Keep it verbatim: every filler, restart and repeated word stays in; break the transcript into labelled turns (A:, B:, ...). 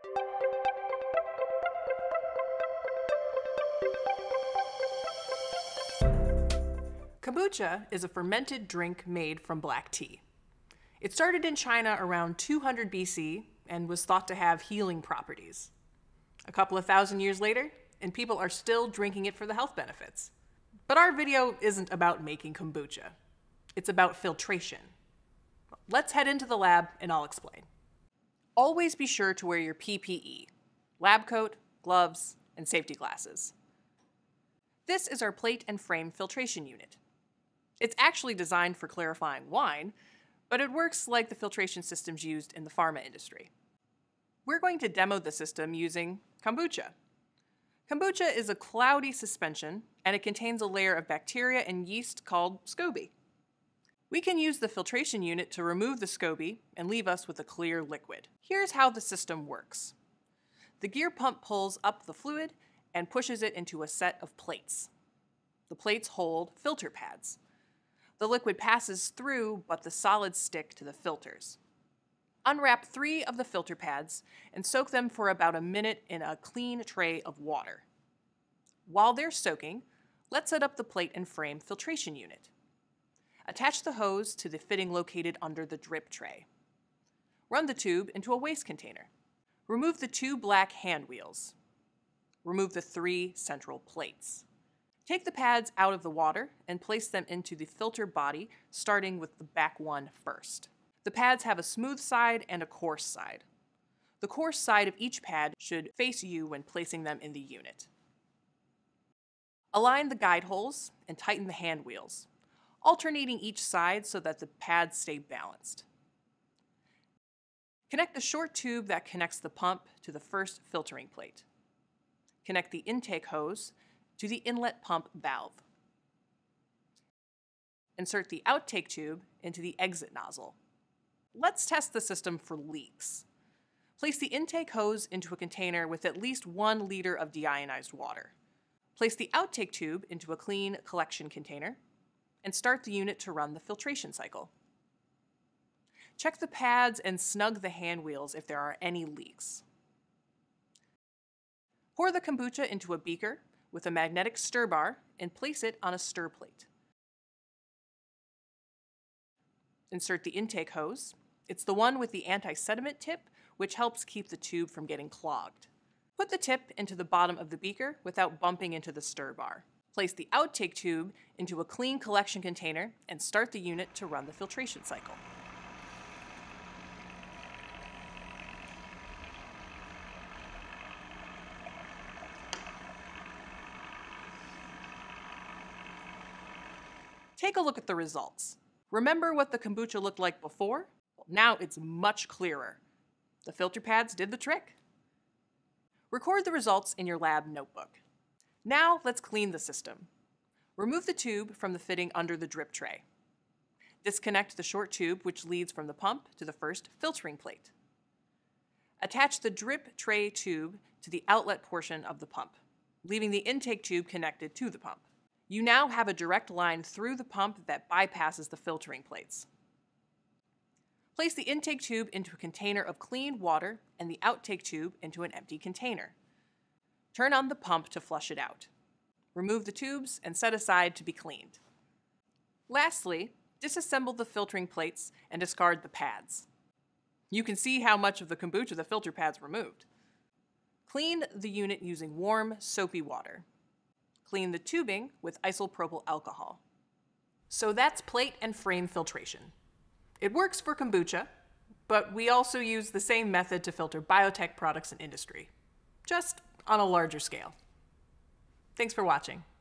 A: Kombucha is a fermented drink made from black tea. It started in China around two hundred B C and was thought to have healing properties. A couple of thousand years later, and people are still drinking it for the health benefits. But our video isn't about making kombucha. It's about filtration. Let's head into the lab and I'll explain. Always be sure to wear your P P E, lab coat, gloves, and safety glasses. This is our plate and frame filtration unit. It's actually designed for clarifying wine, but it works like the filtration systems used in the pharma industry. We're going to demo the system using kombucha. Kombucha is a cloudy suspension, and it contains a layer of bacteria and yeast called scoby. We can use the filtration unit to remove the scoby and leave us with a clear liquid. Here's how the system works. The gear pump pulls up the fluid and pushes it into a set of plates. The plates hold filter pads. The liquid passes through, but the solids stick to the filters. Unwrap three of the filter pads and soak them for about a minute in a clean tray of water. While they're soaking, let's set up the plate and frame filtration unit. Attach the hose to the fitting located under the drip tray. Run the tube into a waste container. Remove the two black hand wheels. Remove the three central plates. Take the pads out of the water and place them into the filter body, starting with the back one first. The pads have a smooth side and a coarse side. The coarse side of each pad should face you when placing them in the unit. Align the guide holes and tighten the hand wheels, alternating each side so that the pads stay balanced. Connect the short tube that connects the pump to the first filtering plate. Connect the intake hose to the inlet pump valve. Insert the outtake tube into the exit nozzle. Let's test the system for leaks. Place the intake hose into a container with at least one liter of deionized water. Place the outtake tube into a clean collection container and start the unit to run the filtration cycle. Check the pads and snug the hand wheels if there are any leaks. Pour the kombucha into a beaker with a magnetic stir bar and place it on a stir plate. Insert the intake hose. It's the one with the anti-sediment tip, which helps keep the tube from getting clogged. Put the tip into the bottom of the beaker without bumping into the stir bar. Place the outtake tube into a clean collection container and start the unit to run the filtration cycle. Take a look at the results. Remember what the kombucha looked like before? Well, now it's much clearer. The filter pads did the trick. Record the results in your lab notebook. Now let's clean the system. Remove the tube from the fitting under the drip tray. Disconnect the short tube which leads from the pump to the first filtering plate. Attach the drip tray tube to the outlet portion of the pump, leaving the intake tube connected to the pump. You now have a direct line through the pump that bypasses the filtering plates. Place the intake tube into a container of clean water and the outtake tube into an empty container. Turn on the pump to flush it out. Remove the tubes and set aside to be cleaned. Lastly, disassemble the filtering plates and discard the pads. You can see how much of the kombucha the filter pads removed. Clean the unit using warm, soapy water. Clean the tubing with isopropyl alcohol. So that's plate and frame filtration. It works for kombucha, but we also use the same method to filter biotech products in industry, just on a larger scale. Thanks for watching.